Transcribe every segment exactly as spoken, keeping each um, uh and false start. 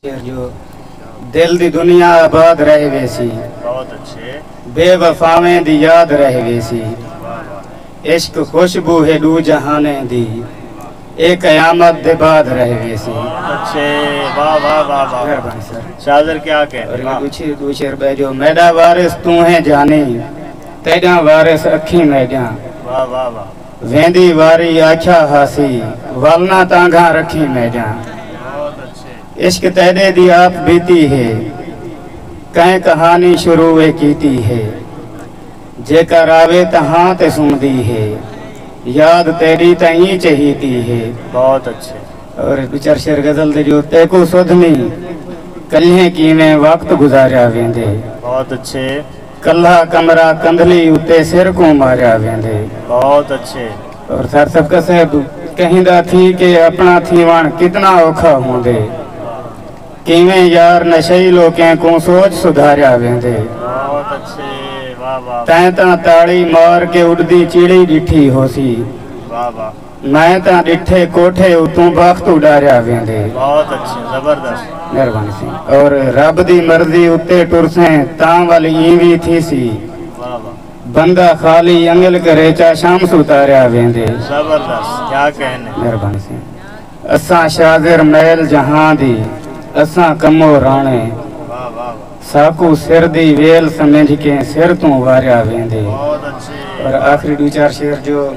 जो दिल दी दुनिया आबाद रह वेसी, बहुत अच्छे। बेवफावें दी याद रह वेसी, इश्क खुशबू है दू जहाने दी, एक कयामत दे बाद रह वेसी। अच्छे, वाह वाह वाह वाह सर। शाजर क्या कह दूसरे दूसरे बैजो मेरा वारिस तू है जानी, तेरा वारिस अखी मेजा। वाह वाह वाह। वेंदी वारी आख्या हासी, वलना तांगा रखी मेजा। बहुत अच्छे। इश्क तेरे दी आप बीती है, कहीं कहानी शुरू वे कीती है, जेकर आवे तहां ते सुनदी है, याद तेरी तई चहीती है। बहुत अच्छे। और विचार शेर गजल दे जो तेको सुधनी, कल्हे की में वक्त गुजारिया वेंदे। बहुत अच्छे। कल्हा कमरा कंधली उते सिर को मारिया वेंदे। बहुत अच्छे। और सर सब कसे कहिंदा थी के अपना थी वण कितना औखा होंदे, किवें यार नशई लोकें को सोच सुधारिया वेंदे। बहुत अच्छे, वाह वाह। तैं ता ताड़ी मार के उड़दी चिड़ी डिठी होसी, वाह वाह। मैं ता डिठे कोठे उतों बख्त उड़ारिया वेंदे। बहुत अच्छे, जबरदस्त। मेहरबानी सी। और रब दी मर्जी उत्ते टुरसे तां वाल ईवी थी सी, वाह वाह। बंदा खाली अंगल करे चा शाम सुतारिया वेंदे। जबरदस्त, क्या कहने। मेहरबानी सी। असां शागिर महल जहां दी, असां कमो राणे, वाह वाह वाह। साकू सिर दी वेल समझ के सिर तू वारिया वेंदे। बहुत अच्छे। और आखिरी दो चार शेर जो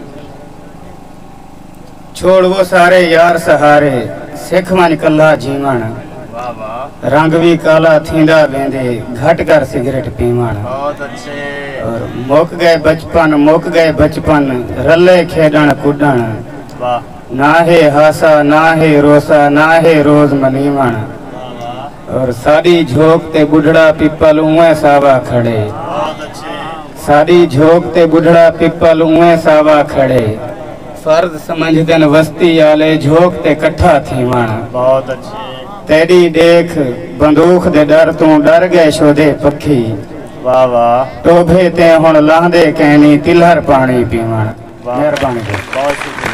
छोड़ वो सारे यार सहारे, सिख मन कल्ला जीवन, वाह वाह। रंग भी काला थींदा वेंदे, घट कर सिगरेट पीवण। बहुत अच्छे। और मुक गए बचपन मुक गए बचपन, रले खेडण कुडण, वाह। ना है हासा ना है रोसा ना है रोज मनीवण। और साड़ी झोंक ते बुढ़ड़ा पिपल उए सावा खड़े, बहुत अच्छे। साड़ी झोंक ते बुढ़ड़ा पिपल उए सावा खड़े, फर्ज समझदन वस्ती आले झोंक ते कट्ठा थीवण। बहुत अच्छे। तेरी देख बंदूक दे डर तू डर गए शोधे पखी, वाह वाह। टोभे ते हुण लांदे कहनी तिलहर पानी पीवण। मेहरबानी। बहुत शुक्रिया।